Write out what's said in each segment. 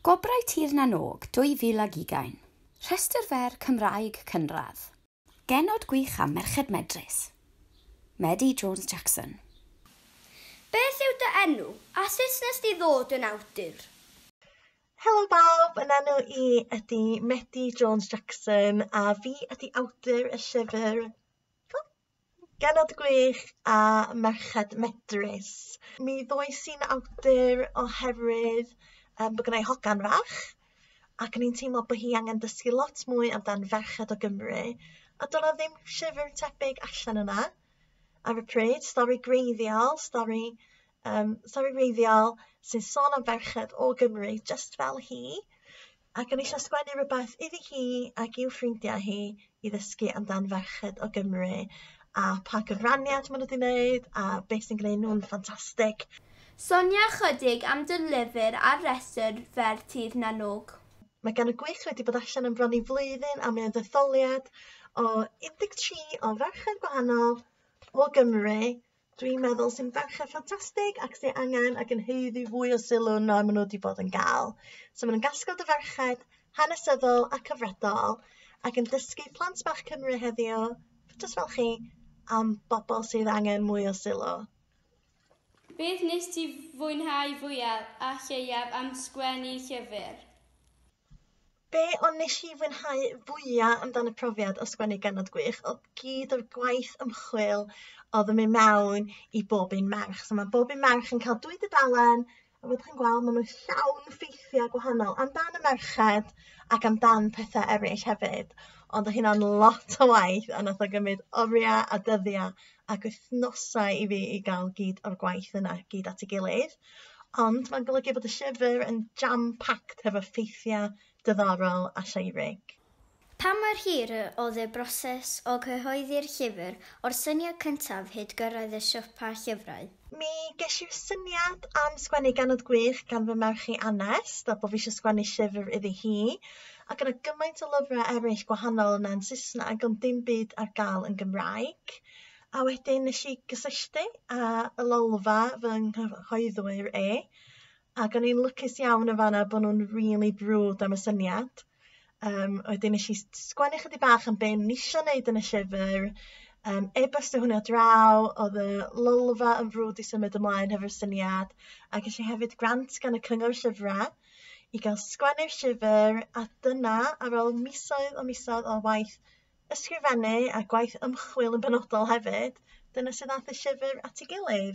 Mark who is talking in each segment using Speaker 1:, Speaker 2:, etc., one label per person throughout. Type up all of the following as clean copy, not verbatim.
Speaker 1: Gobrau Tir na Nog 2020. Rhestr fer Cymraeg cynradd. Genod gwych am Merched Medrus. Medi Jones Jackson.
Speaker 2: Beth yw dy enw a sut nes di ddod yn awdur?
Speaker 3: Helo bawb, yn enw I ydy Medi Jones Jackson a fi ydy awdur y llyfr Genod Gwych a Merched Medrus. Mi ddoes i'n awdur oherwydd bod gennau hogan fach ac yn i'n teimlo bod hi angen dysgu lot mwy amdan ferched o Gymru a doedd 'na ddim llyfr tebyg allan yna ar y pryd, stori gwreiddiol sy'n sôn am ferched o Gymru just fel hi ac yn eisiau sgwennu rhywbeth iddi hi ac i'w ffrindiau hi i ddysgu amdan ferched o Gymru a pa gyfraniad maen nhw wedi wneud a beth sy'n gwneud nhw'n ffantastig.
Speaker 2: Sonia chydig am dy lyfr ar rhestr fer Tir na Nog.
Speaker 3: Mae gan y gwych wedi bod allan yn bron I flwyddyn a mae'n ddetholiad o 13 o ferched gwahanol o Gymru. Dwi'n meddwl sy'n ferched ffantastig ac sy'n angen ac yn haeddu fwy o sylw na maen nhw wedi bod yn gael. So maen nhw'n gasgod y ferched hanesyddol a cyfredol ac yn dysgu plant bach Cymru heddiw, jyst fel chi, am bobl sydd angen mwy o sylw.
Speaker 4: Beth nes ti fwynhau fwyaf a lleiaf am sgwennu llyfr?
Speaker 3: Be ond nes I fwynhau fwyaf amdan y profiad o sgwennu Genod Gwych oedd gyd o'r gwaith ymchwil oedd yn mynd mewn I bob un merch. So mae bob un merch yn cael 2 dudalen a fod chi'n gweld maen nhw llawn ffeithiau gwahanol amdan y merched ac amdan pethau eraill hefyd. Ond oedd hynna'n lot o waith a nath o gymryd oriau a dyddiau ac wythnosau I fi I gael gyd o'r gwaith yna gyd at ei gilydd. Ond mae'n golygu bod y llyfr yn jam-packed hefo ffeithiau diddorol a lleurig.
Speaker 5: Pa mor hir oedd y broses o cyhoeddi'r llyfr o'r syniad cyntaf hyd gyrraedd y siopa llyfrau?
Speaker 3: Mi ges i'r syniad am sgwennu Genod Gwych gan fy merch I Anest a bod fi eisiau sgwennu llyfr iddi hi ac yna gymaint o lyfrau eraill gwahanol yna'n Saesneg ond dim byd ar gael yn Gymraeg. A wedyn nes I gysylltu a y lolfa fy nghyhoeddwyr ac o'n i'n lwcus iawn o fanna bod nhw'n really brwd am y syniad. Wedyn nes I sgwennu chydig bach am be o'n isio wneud yn y llyfr, e-bostio hwnna draw, oedd y lolfa yn frwd I symud ymlaen hefo'r syniad a ges I hefyd grant gan y Cyngor Llyfrau I gael sgwennu'r llyfr a dyna ar ôl misoedd o waith ysgrifennu a gwaith ymchwil yn benodol hefyd, dyna sydd ath y llyfr at ei gilydd.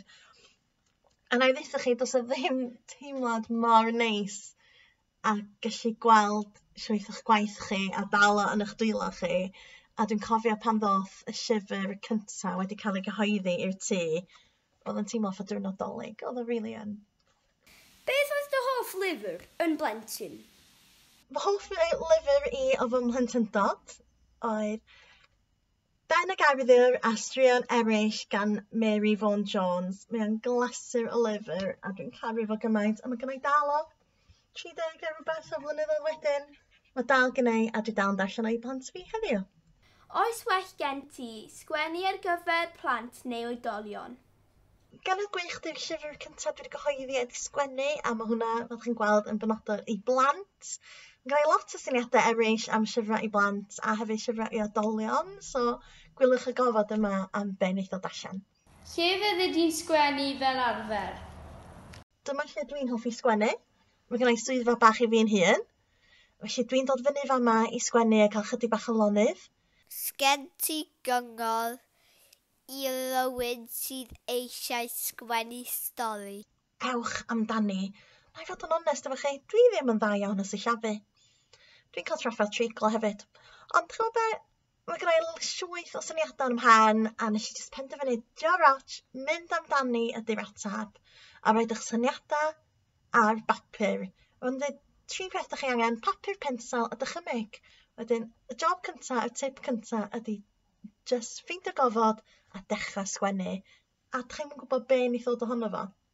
Speaker 3: A na I ddeutha chi, does ddim teimlad mor neis a gallu gweld llwyth o'ch gwaith chi a dal o yn eich dwylo chi. A dwi'n cofio pan ddoth y llyfr cyntaf wedi cael ei gyhoeddi i'r tŷ, oedd yn teimlo fatha diwrnod Dolig, oedd o rili yn.
Speaker 2: Beth oedd dy hoff lyfr yn blentyn?
Speaker 3: Fy hoff lyfr I o fy mhlentyndod oedd Ben y Garddwr a Straeon Eraill gan Mary Vaughan Jones. Mae'n glasur o lyfr a dwi'n caru fo gymaint a mae gennau dal o 30 a rhywbeth o flynyddoedd wedyn. Mae dal gennau a dwi dal yn darllen o'i plant fi heddiw.
Speaker 2: Oes well gen ti sgwennu ar gyfer plant neu oedolion?
Speaker 3: Genod Gwych di'r llyfr cyntaf dwi wedi gyhoeddi wedi sgwennu a mae hwnna, fel chi'n gweld, yn benodol I blant. Mae gen I lot o syniadau eraill am llyfrau I blant a hefyd llyfrau I oedolion, so gwylwch y gofod yma am be wneith ddod allan.
Speaker 4: Lle fyddi di'n sgwennu fel arfer?
Speaker 3: Dyma lle dwi'n hoffi sgwennu. Mae gen I swyddfa bach I fi'n hun. Felly dwi'n dod fyny fama I sgwennu a cael chydig bach o lonydd.
Speaker 5: Sgen ti gyngor I rywun sydd eisiau sgwennu stori?
Speaker 3: Ewch amdani. Na I fod yn onest efo chi, dwi ddim yn dda iawn yn sillafu. Dwi'n cael trafferth treiglo hefyd. Ond chi'n be, mae gen I llwyth o syniadau yn mhen a nes I jyst penderfynu dioroch, mynd amdani ydy'r atab a roed eich syniadau ar bapur. Ond dweud 3 peth ydych chi angen, papur, pensel a dychymyg. Wedyn, y job cyntaf, y tip cyntaf ydy just ffeindio gofod a dechrau sgwennu. A ydych chi'n gwybod be wneith ddod ohono fo?